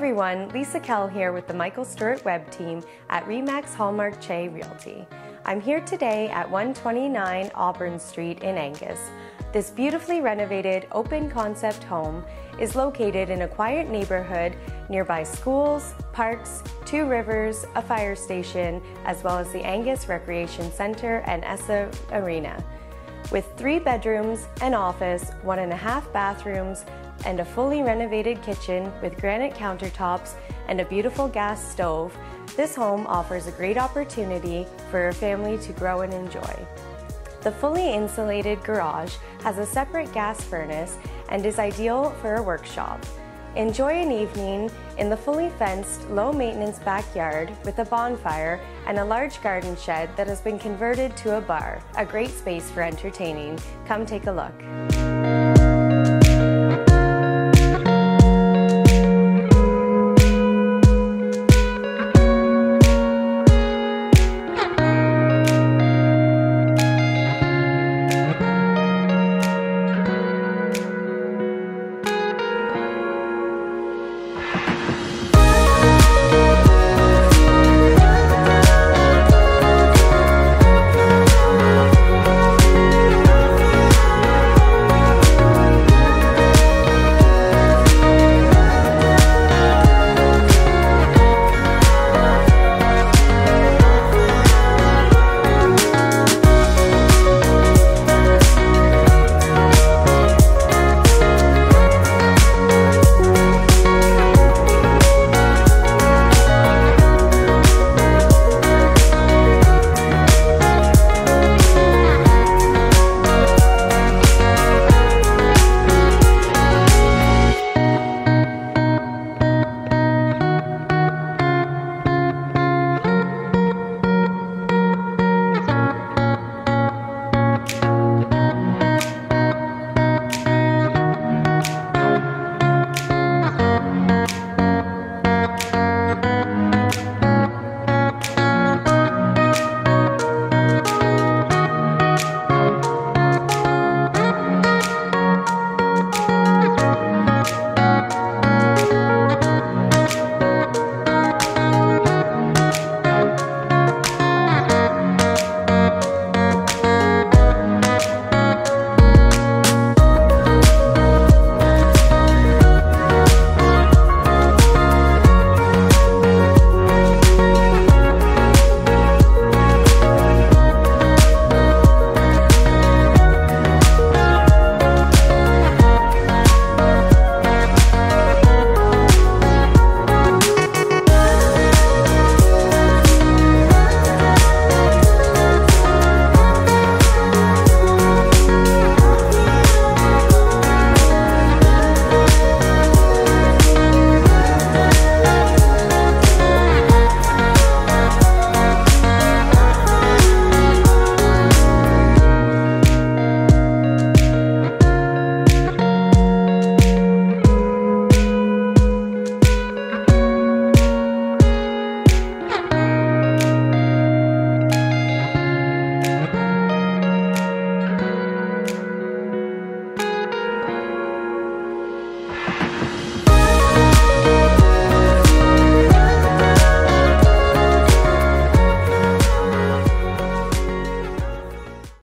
everyone, Lisa Kell here with the Michael Stewart Webb team at RE/MAX Hallmark Che Realty. I'm here today at 129 Auburn Street in Angus. This beautifully renovated open concept home is located in a quiet neighborhood nearby schools, parks, two rivers, a fire station, as well as the Angus Recreation Center and ESSA Arena. With 3 bedrooms, an office, 1.5 bathrooms, and a fully renovated kitchen with granite countertops and a beautiful gas stove, this home offers a great opportunity for a family to grow and enjoy. The fully insulated garage has a separate gas furnace and is ideal for a workshop. Enjoy an evening in the fully fenced, low-maintenance backyard with a bonfire and a large garden shed that has been converted to a bar. A great space for entertaining. Come take a look.